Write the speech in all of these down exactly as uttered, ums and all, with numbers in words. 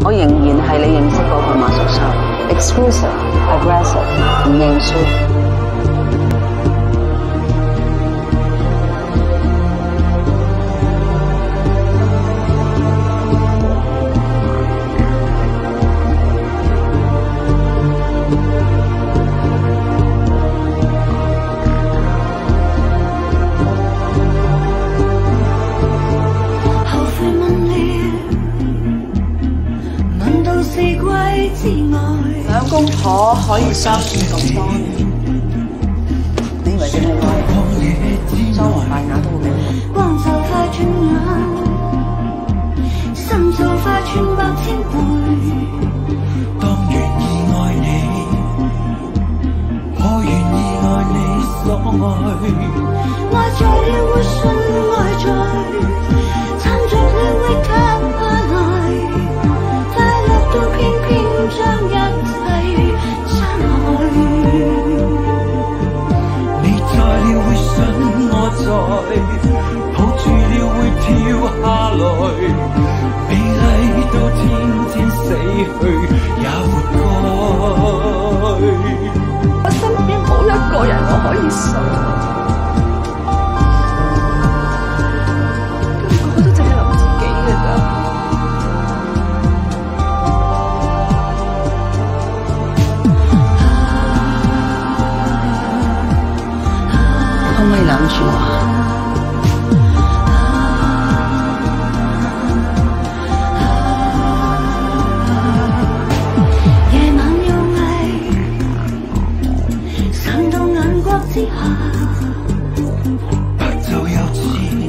我仍然係你認識嗰個馬叔叔 ，exclusive、aggressive， 唔認輸。 兩公婆可以相處咁多年， 你以為淨係我裝聾扮啞都好嘅？ 光就快轉眼，心就快穿百千倍。當願意愛你，我願意愛你所愛。愛在了會信愛在，撐着了會塌下來，快樂到偏偏將一切傷害。你在了會信我在，抱住了會跳下來，美麗到天天死去也活該。 我身邊冇一個人我可以信。 可唔可以攬住我？ 夜晚要藝，散到眼角之下，白晝又似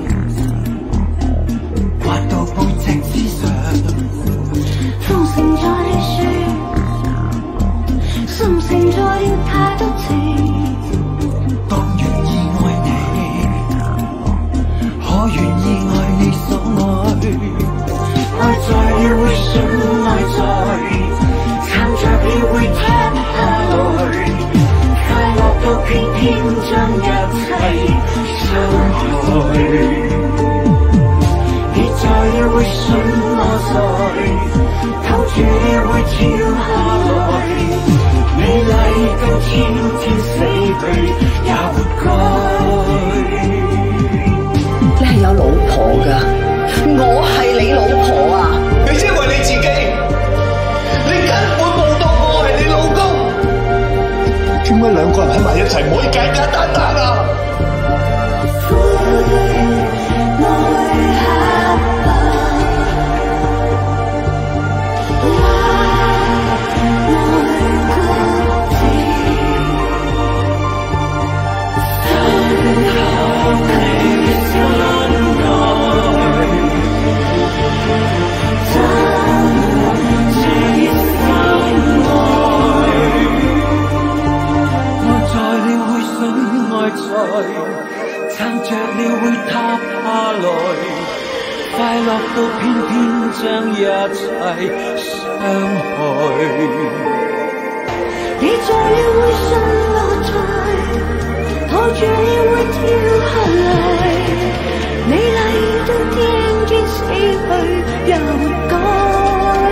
滑到背脊之上，風盛在了雪，心盛在了太多情。 我願意愛你所愛，愛在了會信愛在，撐着了會塌下來，快樂到偏偏將一切傷害。你在了會信我在，扣住了會跳下來，美麗到天天死去也活該。 你係有老婆㗎，我係你老婆啊！ 你只係為你自己，你根本冇當我係你老公。點解兩個人喺埋一齊唔可以簡簡單單啊？撐着了會塌下來，快樂到偏偏將一切傷害。你在了會信我在，抱住了會跳下來，美麗到天天死去也活該。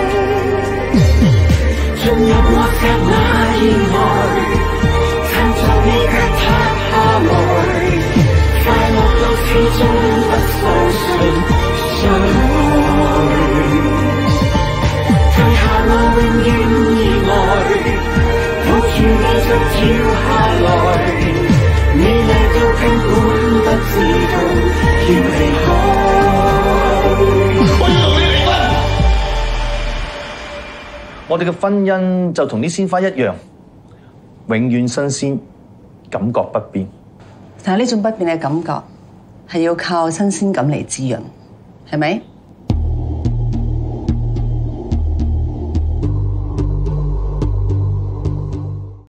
進入我剎那意外，撐着你卻塌下來。 快樂到始終不相信相愛，退下我永遠意外，抱住你就跳下來，美麗到根本不知道要離開。我要同你離婚。 我哋嘅婚姻就同啲鮮花一樣，永遠新鮮，感覺不變。 但係呢種不變嘅感覺係要靠新鮮感嚟滋潤，係咪？